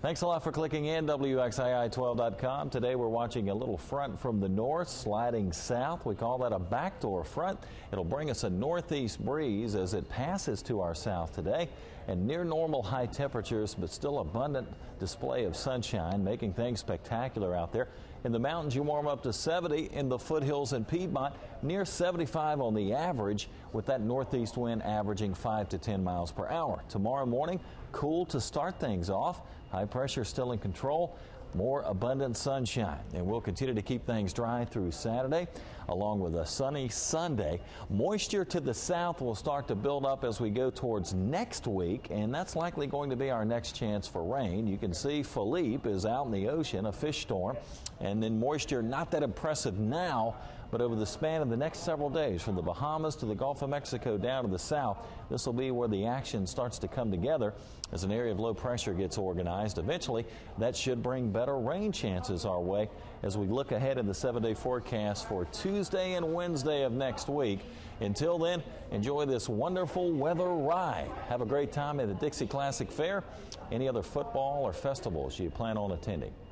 Thanks a lot for clicking in, WXII12.com. Today we're watching a little front from the north sliding south. We call that a backdoor front. It'll bring us a northeast breeze as it passes to our south today, and near normal high temperatures, but still abundant display of sunshine, making things spectacular out there. In the mountains, you warm up to 70. In the foothills and Piedmont, near 75 on the average, with that northeast wind averaging 5 to 10 miles per hour. Tomorrow morning, cool to start things off. High pressure still in control. More abundant sunshine, and we'll continue to keep things dry through Saturday, along with a sunny Sunday. Moisture to the south will start to build up as we go towards next week, and that's likely going to be our next chance for rain. You can see Philippe is out in the ocean, a fish storm, and then moisture not that impressive now, but over the span of the next several days, from the Bahamas to the Gulf of Mexico down to the south, this will be where the action starts to come together as an area of low pressure gets organized. Eventually, that should bring better rain chances our way as we look ahead in the 7-day forecast for Tuesday and Wednesday of next week. Until then, enjoy this wonderful weather ride. Have a great time at the Dixie Classic Fair. Any other football or festivals you plan on attending?